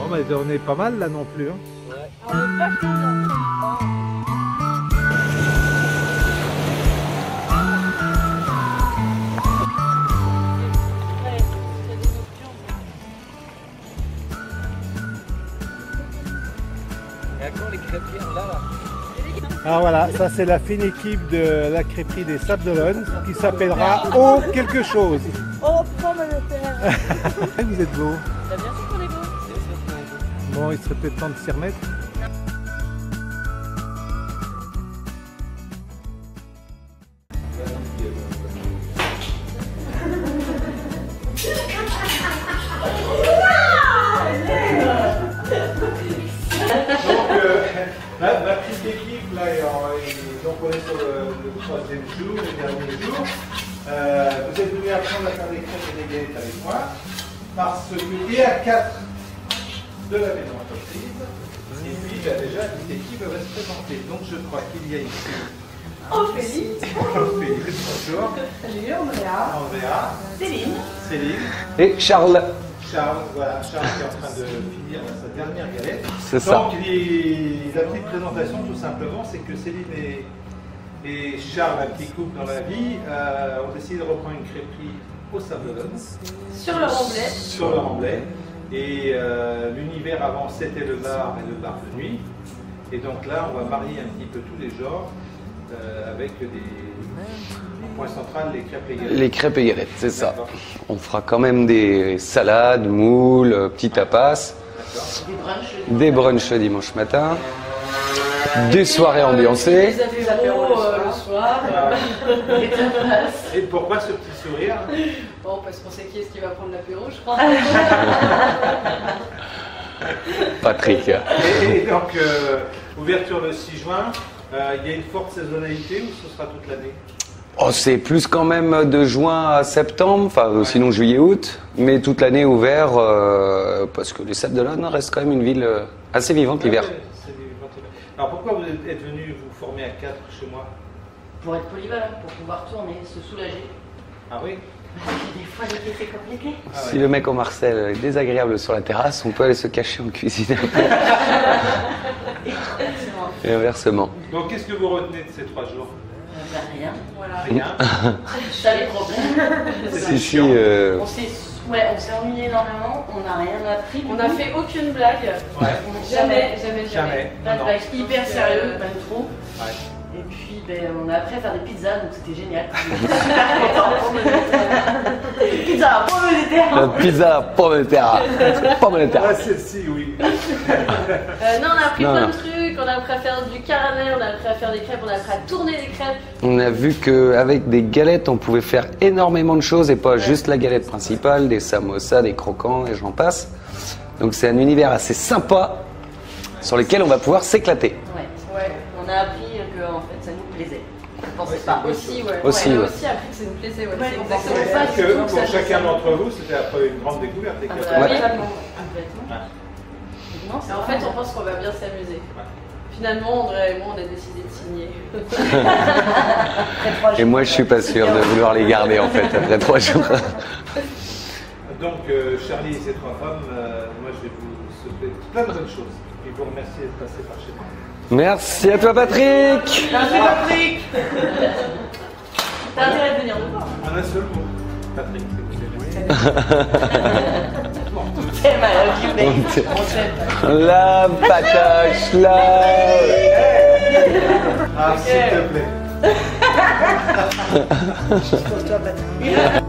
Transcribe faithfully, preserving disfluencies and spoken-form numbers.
Bon, mais on est pas mal là non plus. Hein. Ouais. On est vachement bien. Ah voilà, ça c'est la fine équipe de la crêperie des Sables d'Olonne qui s'appellera Oh quelque chose. Oh pomme de terre. Vous êtes beau. T'as bien sûr qu'on est beau. Bon, il serait peut-être temps de s'y remettre. Ma, ma petite équipe, là, et, et, donc on est sur le, le troisième jour, le dernier jour. Euh, vous êtes venus apprendre à faire des crêpes et des galettes avec moi, parce que et à quatre de la maison entreprise, et puis bah, déjà la petite équipe va se présenter. Donc je crois qu'il y a ici Ophélie. Ophélie, bonjour. Salut, Andrea. Andrea. Céline. Céline. Et Charles. Charles, voilà, Charles qui est en train de finir sa dernière galette. C'est ça. Donc les, la petite présentation tout simplement, c'est que Céline et, et Charles, un petit couple dans la vie, euh, ont décidé de reprendre une crêperie au Sables d'Olonne. Sur le Remblai. Sur le Remblai. Et euh, l'univers avant c'était le bar et le bar de nuit. Et donc là on va marier un petit peu tous les genres euh, avec des... Point central, les crêpes et galettes. Les crêpes et galettes, c'est ça. On fera quand même des salades, moules, petits tapas, Des brunchs. des brunchs le dimanche matin, des soirées ambiancées. Des apéros euh, le soir. Euh, des tapas. Et pourquoi ce petit sourire? Bon, parce qu'on sait qui est-ce qui va prendre l'apéro, je crois. Patrick. Et, et donc, euh, ouverture le six juin, euh, il y a une forte saisonnalité ou ce sera toute l'année? Oh, c'est plus quand même de juin à septembre, enfin ouais. Sinon juillet-août, mais toute l'année ouvert euh, parce que les Sables d'Olonne restent quand même une ville assez vivante l'hiver. Ouais, ouais, alors pourquoi vous êtes venu vous former à quatre chez moi? Pour être polyvalent, pour pouvoir tourner, se soulager. Ah oui? Des fois, l'été, c'est compliqué. Ah ouais. Si le mec en Marcel est désagréable sur la terrasse, on peut aller se cacher en cuisine. Et inversement. Donc qu'est-ce que vous retenez de ces trois jours? Ben, rien. Voilà. Rien. Ça les problèmes. Si, si, euh... On s'est ouais, ennuyé énormément, on n'a rien appris. On n'a fait aucune blague. Ouais. Jamais, jamais, jamais. Jamais. Pas de blague hyper sérieux, même trop. Ouais. Et puis ben, on a appris à faire des pizzas, donc c'était génial. Pizza à pomme de terre. La pizza à pomme de terre. Pomme de terre. Ah, celle-ci, oui. euh, non, on a appris non, plein non. de trucs, on a appris à faire du caramel, on a appris à faire des crêpes, on a appris à tourner des crêpes. On a vu qu'avec des galettes, on pouvait faire énormément de choses et pas ouais. Juste la galette principale, des samosas, des croquants et j'en passe. Donc c'est un univers assez sympa sur lequel on va pouvoir s'éclater. Ouais, ouais. On a appris que en fait, ça nous plaisait. Je pensais ouais, pas. Aussi, ouais. Aussi, ouais. On a ouais. aussi appris que ça nous plaisait. Ouais. Ouais, c'est exactement ouais, ça. parce que pour chacun d'entre vous, c'était après une grande découverte. Ah, bah, ouais. oui, complètement. Ouais. Non, en fait, on pense qu'on va bien s'amuser. Ouais. Finalement, Andrea et moi, on a décidé de signer. Et moi, je suis pas sûr de vouloir les garder en fait après trois jours. Donc, euh, Charlie et ses trois femmes, euh, moi, je vais vous souhaiter plein de bonnes choses et vous remercier d'être passé par chez moi. Merci à toi, Patrick. Merci, Patrick. T'as intérêt de venir nous voir. En un seul mot, Patrick. La patoche, là. Ah, s'il te plaît.